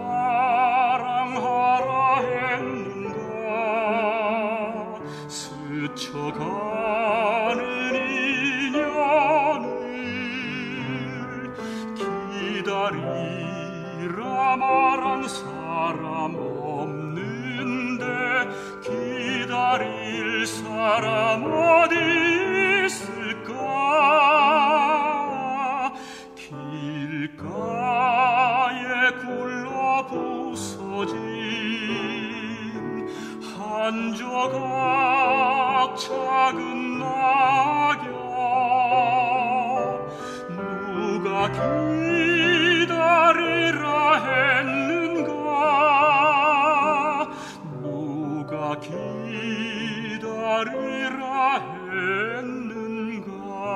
사랑하라 했는가. 스쳐가는 인연을 기다리라 말한 사람 없는데, 기다릴 사람 어디 있을까. 길가에 굴러 부서진 한 조각 작은 낙엽, 누가 기다리라 했는가. 누가 기다리라 했는가.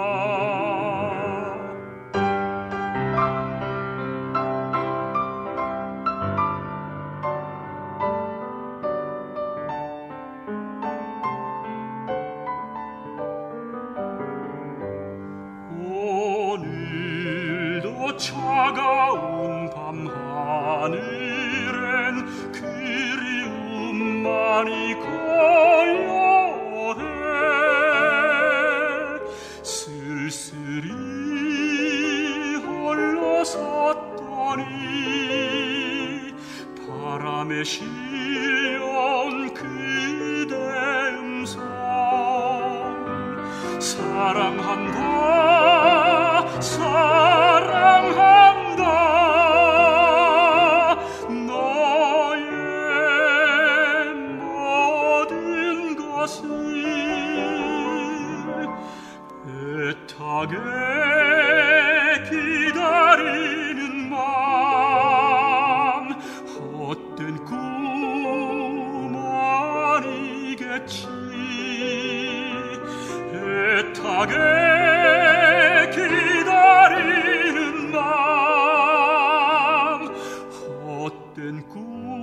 오늘도 차가운 밤하늘엔 그리움만이 고요해. 쓸쓸히 홀로 섰더니 바람에 실려온 그대 음성. 사랑한다 사랑한다 너의 모든 것을. 애타게 기다리는 맘, 헛된 꿈 아니겠지. 애타게 기다리는 맘, 헛된 꿈